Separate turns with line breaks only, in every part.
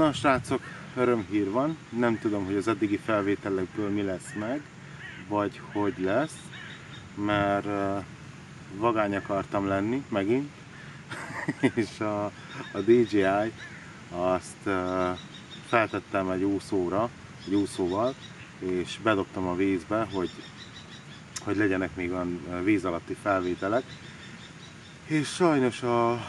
Na srácok, örömhír van, nem tudom, hogy az eddigi felvételekből mi lesz meg, vagy hogy lesz, mert vagány akartam lenni megint, és a DJI azt feltettem egy úszóval, és bedobtam a vízbe, hogy legyenek még olyan víz alatti felvételek, és sajnos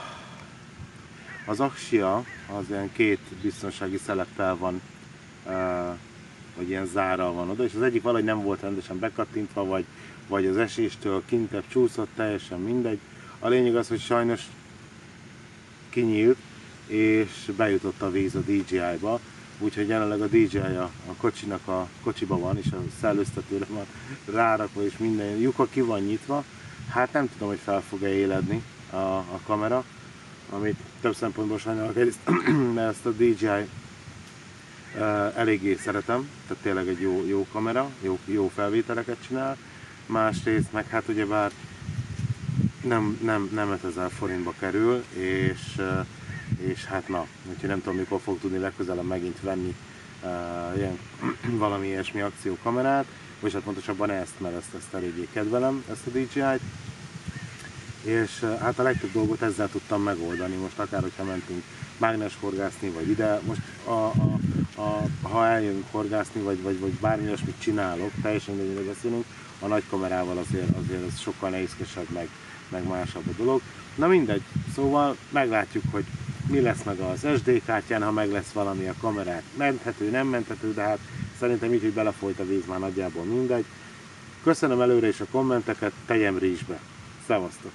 az aksia az ilyen két biztonsági szeleppel van, vagy ilyen zárral van oda, és az egyik valahogy nem volt rendesen bekattintva, vagy az eséstől kintebb csúszott, teljesen mindegy. A lényeg az, hogy sajnos kinyílt, és bejutott a víz a DJI-ba, úgyhogy jelenleg a DJI a kocsiba van, és a szellőztetőre van rárakva, és minden lyuka ki van nyitva. Hát nem tudom, hogy fel fog-e éledni a kamera, amit több szempontból sajnálok, mert ezt a DJI eléggé szeretem, tehát tényleg egy jó kamera, jó felvételeket csinál. Másrészt meg hát ugyebár nem 5000 forintba kerül, és hát na, úgyhogy nem tudom, mikor fog tudni legközelebb megint venni ilyen valami ilyesmi akciókamerát, vagy hát pontosabban ezt, mert ezt eléggé kedvelem, ezt a DJI-t. És hát a legtöbb dolgot ezzel tudtam megoldani, most akár hogyha mentünk mágnes horgászni, vagy ide, most ha eljövünk horgászni, vagy bármi olyasmit csinálok, teljesen mindegy, beszélünk, a nagy kamerával azért ez sokkal nehézkesebb, meg másabb a dolog. Na mindegy, szóval meglátjuk, hogy mi lesz meg az SD kártyán, ha meg lesz valami a kamerát. Menthető, nem menthető, de hát szerintem így, hogy belefolyt a víz, már nagyjából mindegy. Köszönöm előre is a kommenteket, tegyem rizsbe. Szevasztok!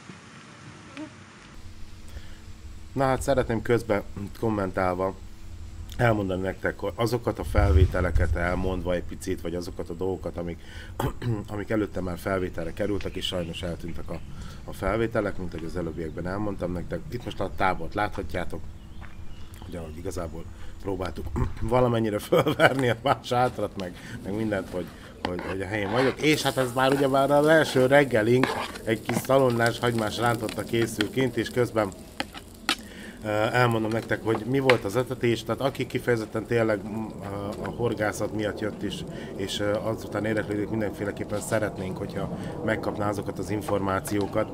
Na hát szeretném közben kommentálva elmondani nektek azokat a felvételeket elmondva egy picit, vagy azokat a dolgokat, amik előtte már felvételre kerültek, és sajnos eltűntek a felvételek, mint ahogy az előbbiekben elmondtam nektek. Itt most a tábort láthatjátok, hogy ahogy igazából próbáltuk valamennyire fölverni a sátrat, meg mindent, hogy a helyén vagyok. És hát ez már ugyebár az első reggelink, egy kis szalonnás, hagymás rántotta készül kint, és közben elmondom nektek, hogy mi volt az etetés, tehát aki kifejezetten tényleg a horgászat miatt jött is, és azután érdeklődik, mindenféleképpen szeretnénk, hogyha megkapná azokat az információkat,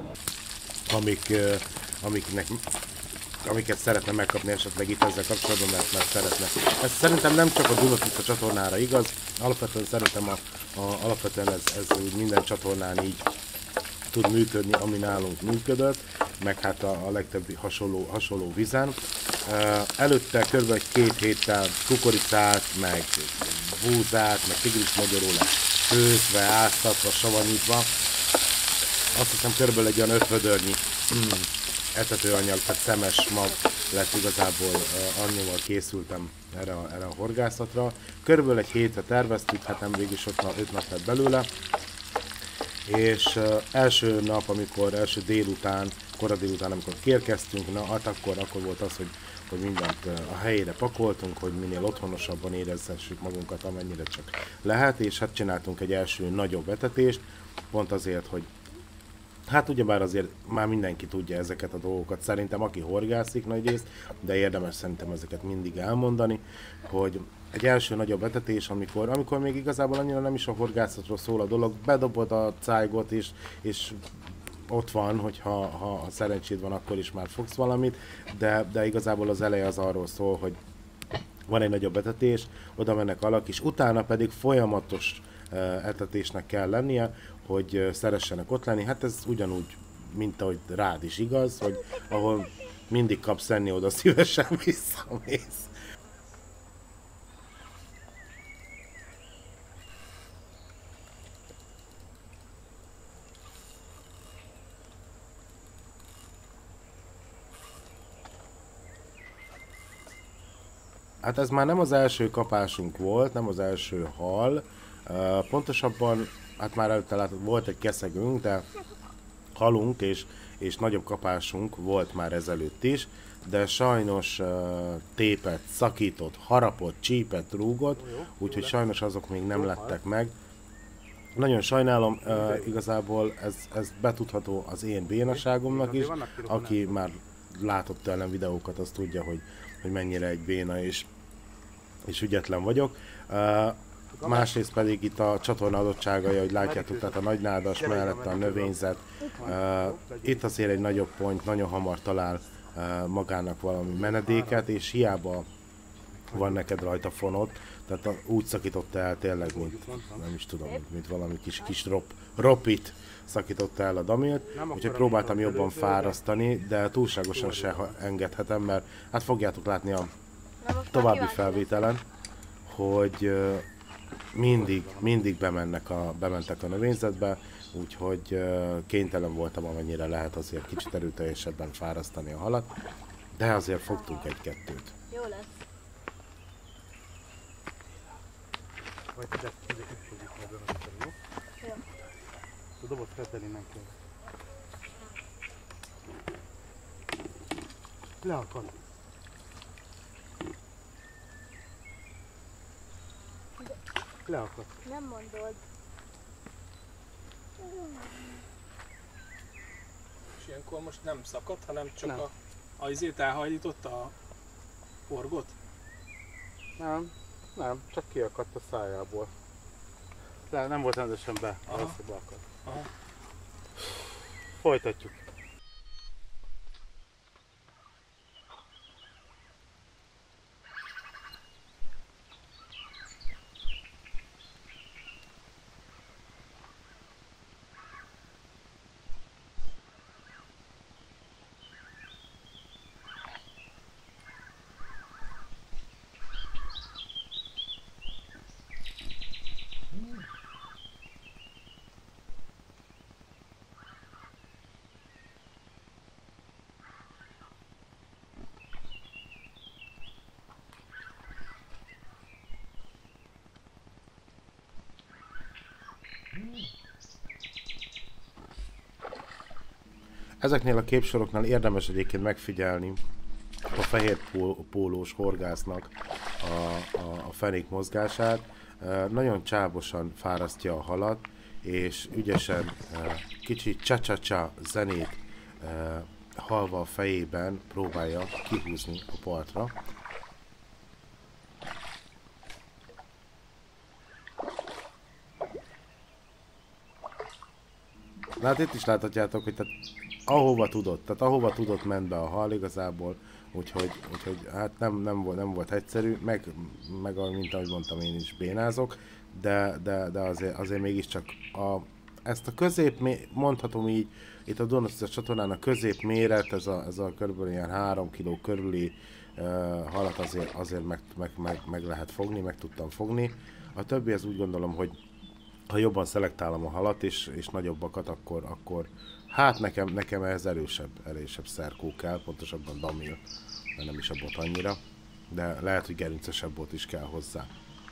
amiket szeretne megkapni esetleg itt ezzel kapcsolatban, mert szeretne. Ez szerintem nem csak a Dunatica csatornára igaz, alapvetően szerintem alapvetően ez úgy minden csatornán így tud működni, ami nálunk működött, meg hát a legtöbbi hasonló vizen. Előtte kb. 2 héttel kukoricát, meg búzát, meg tigris magyarul főzve, áztatva, savanyítva. Azt hiszem körülbelül egy olyan 5 vödörnyi etetőanyag, tehát szemes mag lett igazából, annyival készültem erre a horgászatra. Körülbelül egy hétre terveztük, hát nem végig is 5 nap lett belőle. És első nap, első délután, kora délután, amikor kiérkeztünk, na hát akkor volt az, hogy mindent a helyére pakoltunk, hogy minél otthonosabban érezhessük magunkat, amennyire csak lehet, és hát csináltunk egy első nagyobb etetést, pont azért, hogy hát ugyebár azért már mindenki tudja ezeket a dolgokat, szerintem aki horgászik nagyrészt, de érdemes szerintem ezeket mindig elmondani, hogy egy első nagyobb etetés, amikor még igazából annyira nem is a horgászatról szól a dolog, bedobod a cájgot és ott van, ha szerencséd van, akkor is már fogsz valamit, de igazából az eleje az arról szól, hogy van egy nagyobb etetés, oda mennek alak, és utána pedig folyamatos etetésnek kell lennie, hogy szeressenek ott lenni. Hát ez ugyanúgy, mint ahogy rád is igaz, hogy ahol mindig kapsz enni, oda szívesen visszamész. Hát ez már nem az első kapásunk volt, nem az első hal. Pontosabban, hát már előtte látod, volt egy keszegünk, de halunk és nagyobb kapásunk volt már ezelőtt is, de sajnos tépett, szakított, harapott, csípett, rúgott, úgyhogy sajnos azok még nem lettek meg. Nagyon sajnálom, igazából ez betudható az én bénaságomnak is, aki már látott tőlem videókat, az tudja, hogy mennyire egy béna és ügyetlen vagyok. Másrészt pedig itt a csatorna adottságai, hogy látjátok, tehát a nagynádas mellett a növényzet. Itt azért egy nagyobb pont, nagyon hamar talál magának valami menedéket, és hiába van neked rajta fonod, tehát úgy szakította el tényleg, mint nem is tudom, mint valami kis ropit szakította el a Damilt, úgyhogy próbáltam jobban fárasztani, de túlságosan se engedhetem, mert hát fogjátok látni a további felvételen, hogy mindig bementek a növényzetbe, úgyhogy kénytelen voltam, amennyire lehet azért kicsit erőteljesebben fárasztani a halat, de azért fogtunk egy-kettőt.
Jó lesz.
Vagy te ütközünk ebben a jó?
Jó.
A dobot feltenni nem kell. Leakad. Leakad.
Nem mondod.
És ilyenkor most nem szakad, hanem csak
Nem.
a izét elhajlította a orgot?
Nem, csak kiakadt a szájából. Nem volt rendesen be,
Aha.
az beakadt.
Aha.
Folytatjuk.
Ezeknél a képsoroknál érdemes egyébként megfigyelni a fehér pólós horgásznak a fenék mozgását. Nagyon csábosan fárasztja a halat, és ügyesen kicsit csa-csa-csa zenét halva a fejében próbálja kihúzni a partra. Na hát itt is láthatjátok, hogy ahova tudott ment be a hal igazából, úgyhogy hát nem volt egyszerű, meg mint ahogy mondtam, én is bénázok, de azért mégiscsak ezt a mondhatom így, itt a Donosztica csatornán a középméret, ez a körülbelül ilyen 3 kg körüli halat azért meg lehet fogni, meg tudtam fogni. A többi az úgy gondolom, hogy ha jobban szelektálom a halat és nagyobbakat, akkor hát nekem ehhez erősebb szerkó kell, pontosabban Damil, mert nem is a bot annyira, de lehet, hogy gerincesebb bot is kell hozzá.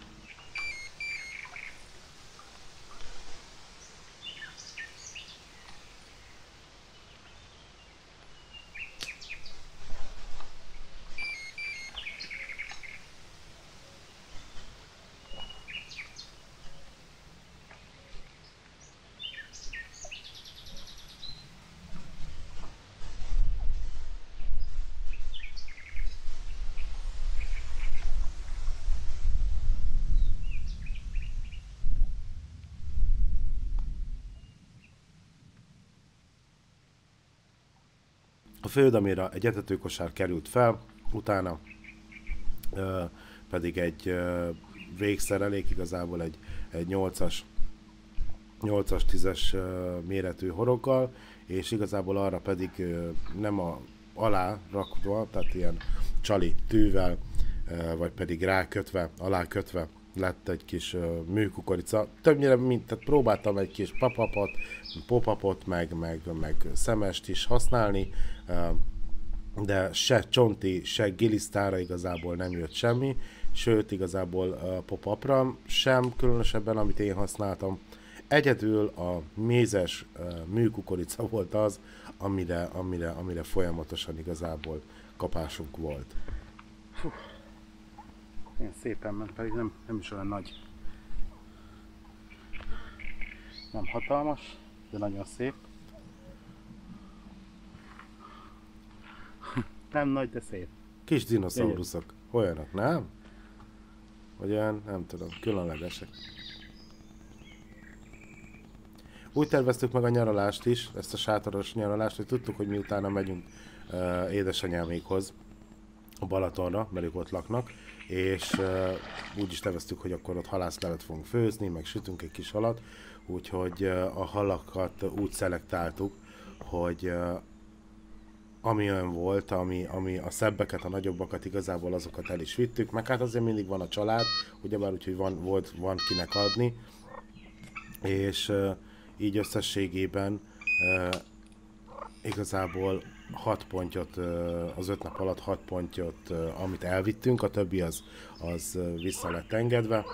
A fődamira egy etetőkosár került fel, utána pedig egy végszerelék, igazából egy 8-as 10-es méretű horoggal, és igazából arra pedig nem alá rakva, tehát ilyen csali tűvel, vagy pedig rákötve, alákötve lett egy kis műkukorica. Többnyire tehát próbáltam egy kis popapot, meg szemest is használni, de se csonti, se gilisztára igazából nem jött semmi, sőt igazából popapra sem különösebben, amit én használtam. Egyedül a mézes műkukorica volt az, amire folyamatosan igazából kapásunk volt.
Ilyen szépen ment, pedig nem is olyan nagy. Nem hatalmas, de nagyon szép. Nem nagy, de szép.
Kis dinoszauruszok. Olyanok, nem? Vagy olyan, nem tudom, különlegesek. Úgy terveztük meg a nyaralást is, ezt a sátoros nyaralást, hogy tudtuk, hogy miutána megyünk édesanyámékhoz a Balatonra, mert ők ott laknak, és úgy is terveztük, hogy akkor ott halászlevet fogunk főzni, meg sütünk egy kis halat, úgyhogy a halakat úgy szelektáltuk, hogy ami olyan volt, ami a szebbeket, a nagyobbakat igazából azokat el is vittük, meg hát azért mindig van a család, ugyebár úgyhogy van kinek adni, és így összességében igazából 6 pontyot, az 5 nap alatt 6 pontyot, amit elvittünk, a többi az vissza lett engedve.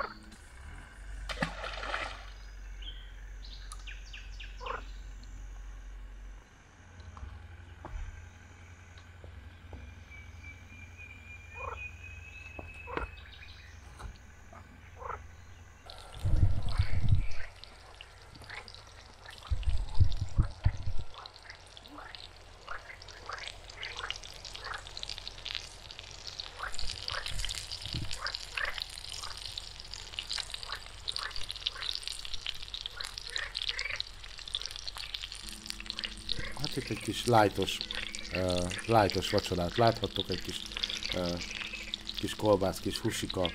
Hát itt egy kis lightos vacsorát láthattok, egy kis kolbász, kis husika.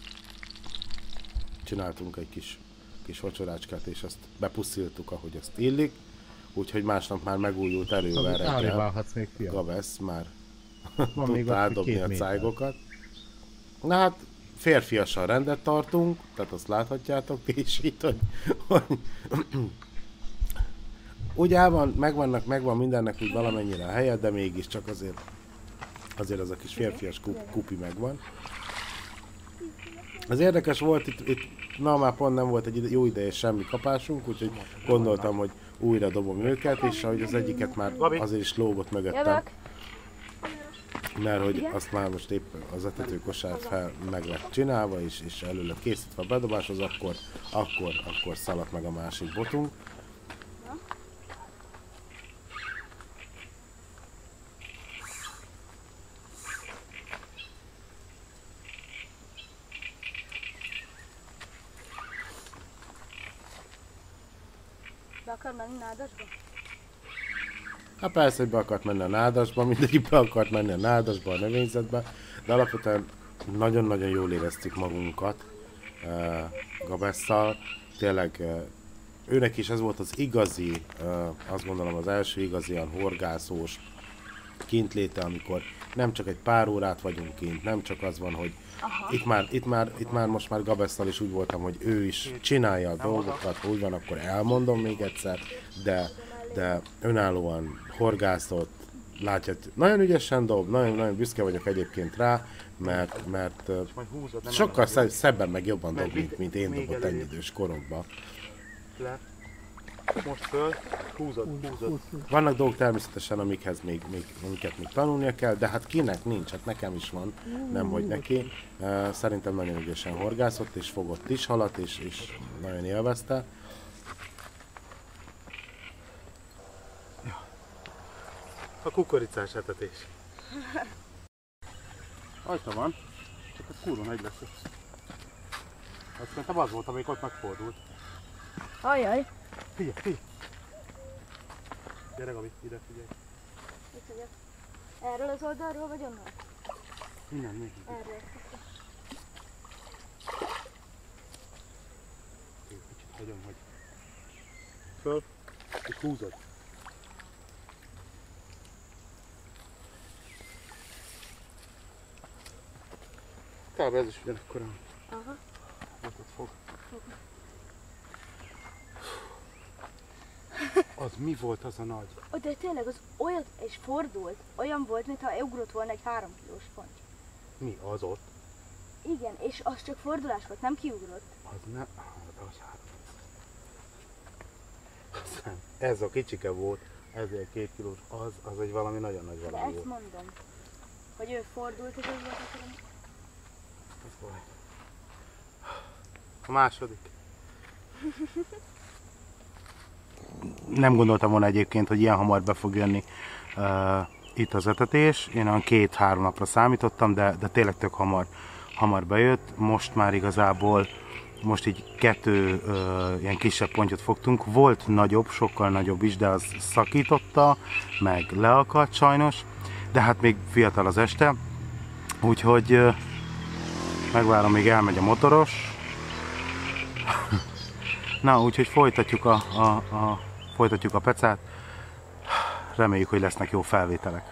Csináltunk egy kis vacsorácskát, és azt bepusziltuk, ahogy azt illik. Úgyhogy másnap már megújult erővel reggel. Gabesz már tudta átdobni a cájgokat. Na hát, férfiasan rendet tartunk, tehát azt láthatjátok ti is itt, hogy ugye megvan mindennek úgy valamennyire a helye, de mégiscsak azért az a kis férfias kupi megvan. Az érdekes volt, itt már pont nem volt egy jó ideje semmi kapásunk, úgyhogy gondoltam, hogy újra dobom őket, és ahogy az egyiket már azért is lógott mögöttem. Mert hogy azt már most épp az etetőkosár meg lett csinálva, és elő lett készítve a bedobáshoz, akkor szaladt meg a másik botunk.
Be akar menni nádasba?
Hát persze, hogy be akart menni a nádasba, mindegyik be akart menni a nádasba, a növényzetbe, de alapvetően nagyon-nagyon jól éreztük magunkat Gabesszal. Tényleg őnek is ez volt az igazi, azt gondolom az első igazán horgászós kintléte, amikor nem csak egy pár órát vagyunk kint, nem csak az van, hogy itt már most már Gabesszal is úgy voltam, hogy ő is csinálja a dolgokat, úgy van, akkor elmondom még egyszer, de önállóan horgászott, látja, nagyon ügyesen dob, nagyon büszke vagyok egyébként rá, mert sokkal szebben meg jobban dob, mint én dobott ennyi idős koromban.
Most föl, húzod.
Vannak dolgok természetesen, amiket még tanulnia kell, de hát kinek nincs, hát nekem is van, nemhogy neki. Szerintem nagyon ügyesen horgászott, és fogott is halat, és nagyon élvezte.
A kukoricás etetés. Ajta van, csak ez kurva nagy lesz. Azt szerintem az volt, amelyik ott megfordult.
Ajaj!
Figyelj! Gyere Gabi, ide figyelj.
Itt vagyok. Erről az oldalról vagy onnan?
Innen még.
Erről.
Én kicsit hagyom, hogy föl, és húzod. Kb. Ez is ugyanakkor.
Aha.
Ott fog. Az mi volt az a nagy?
De tényleg az olyat, és fordult, olyan volt, mintha ugrott volna egy 3 kilós ponty.
Mi az ott?
Igen, és az csak fordulás volt, nem kiugrott.
Az nem. Az 3. Ez a kicsike volt, ezért 2 kilós. Az egy valami nagyon nagy
De
valami
ezt
volt.
mondom, hogy ő fordult, és az volt, akkor...
Ez volt. A második.
Nem gondoltam volna egyébként, hogy ilyen hamar be fog jönni itt az etetés. Én olyan 2-3 napra számítottam, de tényleg tök hamar bejött. Most már igazából, most így 2 ilyen kisebb pontyot fogtunk. Volt nagyobb, sokkal nagyobb is, de az szakította, meg leakadt sajnos. De hát még fiatal az este, úgyhogy megvárom, még elmegy a motoros. Na, úgyhogy folytatjuk a pecát. Reméljük, hogy lesznek jó felvételek.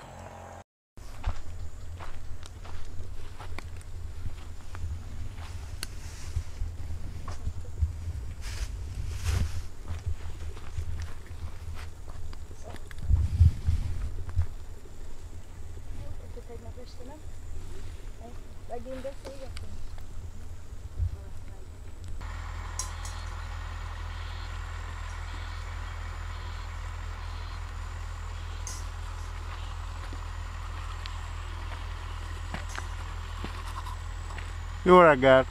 Tegnap este nem? Megint beszélgetünk?
Jó reggelt!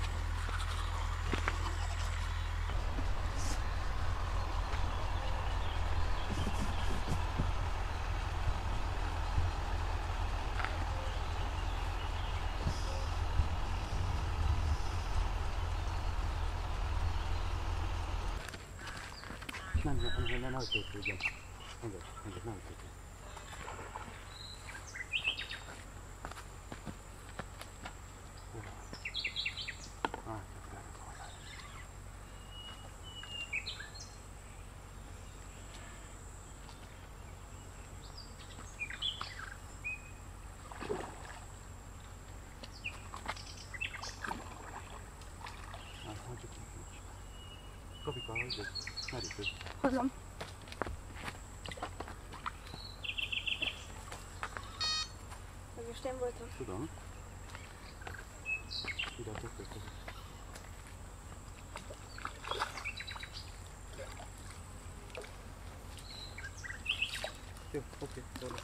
Nem tépődjön. Nem tépődjön. Gabika, hogy merítőd.
Hozom. Ez most én voltam.
Tudom. Ide a többet. Jó, oké, szólok.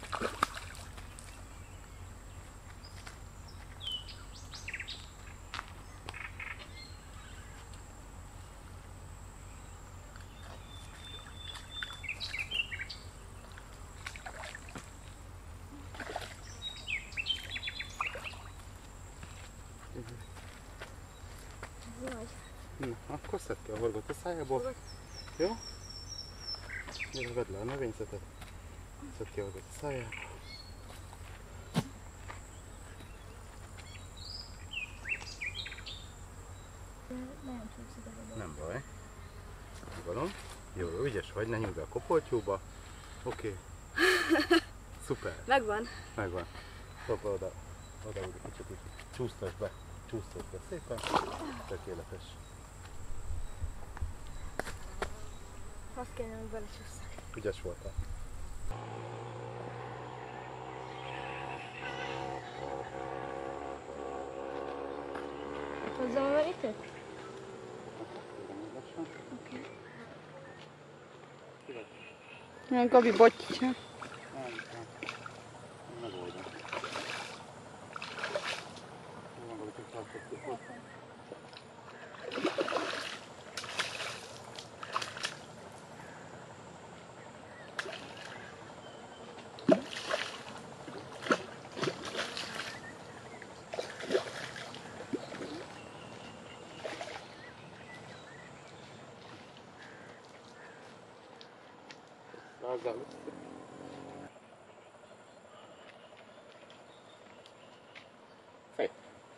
Jaj.
Na, akkor szedd ki a horgot a szájából. Jó? Gyere, vedd le a növényzetet. Szedd ki a horgot a szájából.
Nem csúszik ez a
Nem baj. Nyugodom. Jó, ügyes vagy, ne nyújt be a kopoltyúba. Oké. Szuper.
Megvan.
Megvan. Dobd oda úgy kicsit úgy. Csúsztasd be szépen. Tökéletes.
Azt kéne, hogy belecsúszszak.
Ügyes voltál.
Hozzám a merítőt?
Olyan Gabi botja.
Megoldom. Van valamit, hogy tartottuk. Azzal. Fej.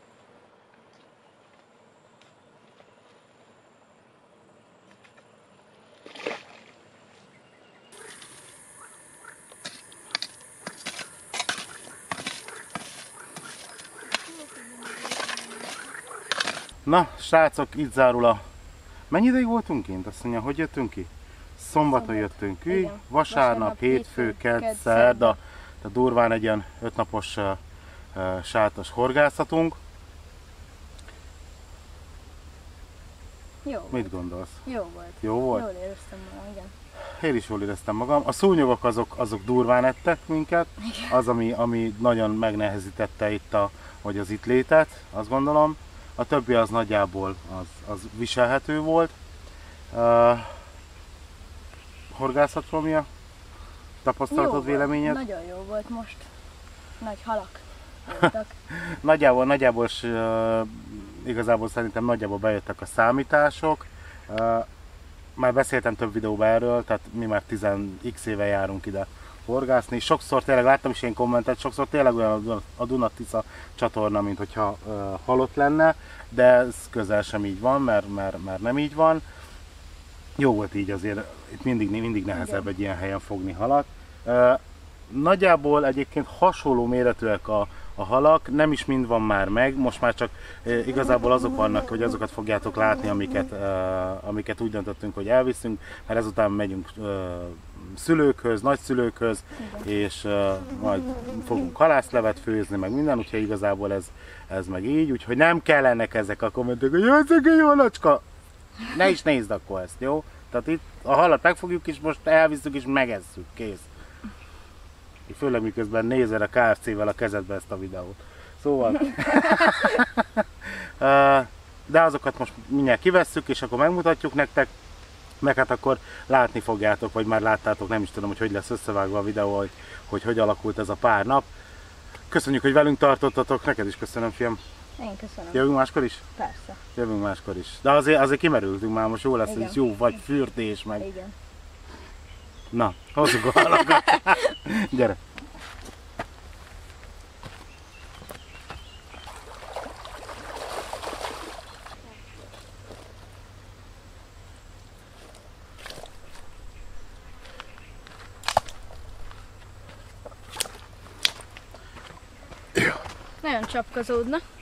Na, srácok, itt zárul a... Mennyi ideig voltunk kint? Azt mondja, hogy jöttünk ki? Szombaton jöttünk ki,
Igen.
vasárnap, hétfő, kedd, szerda, tehát durván egy ilyen 5 napos sátos horgászatunk.
Jó volt.
Mit gondolsz?
Jó volt.
Jó volt?
Jól éreztem magam, igen.
Én is jól éreztem magam. A szúnyogok azok durván ettek minket, az ami nagyon megnehezítette itt az itt létet, azt gondolom. A többi az nagyjából az viselhető volt. Horgászatról mi a
tapasztalatod, véleményed?
Nagyon jó volt most. Nagy halak voltak.
Nagyjából igazából szerintem nagyjából bejöttek a számítások. Már beszéltem több videóban erről, tehát mi már 10x éve járunk ide horgászni. Sokszor tényleg láttam is én kommentet, sokszor tényleg olyan a Duna-Tisza csatorna, mint hogyha halott lenne, de ez közel sem így van, mert nem így van. Jó volt így azért, itt mindig nehezebb egy ilyen helyen fogni halat. Nagyjából egyébként hasonló méretűek a halak, nem is mind van már meg, most már csak igazából azok vannak, hogy azokat fogjátok látni, amiket úgy döntöttünk, hogy elviszünk, mert ezután megyünk szülőkhöz, nagyszülőkhöz, és majd fogunk halászlevet főzni, meg minden, úgyhogy igazából ez meg így, úgyhogy nem kellenek ezek a kommentek, hogy jaj, szegény halacska! Ne is nézd akkor ezt, jó? Tehát itt a halat megfogjuk, és most elviszük, és megesszük, kész. Főleg miközben nézel a KFC-vel a kezedbe ezt a videót. Szóval... de azokat most mindjárt kivesszük, és akkor megmutatjuk nektek, meg hát akkor látni fogjátok, vagy már láttátok, nem is tudom, hogy lesz összevágva a videó, hogy alakult ez a pár nap. Köszönjük, hogy velünk tartottatok, neked is köszönöm, fiam.
Én köszönöm.
Jövünk máskor is?
Persze.
Jövünk máskor is. De azért kimerültünk már, most jó lesz,
Igen.
hogy jó vagy fürdés meg.
Igen.
Na, hozzuk a halakat. Gyere.
Nagyon csapkozódna.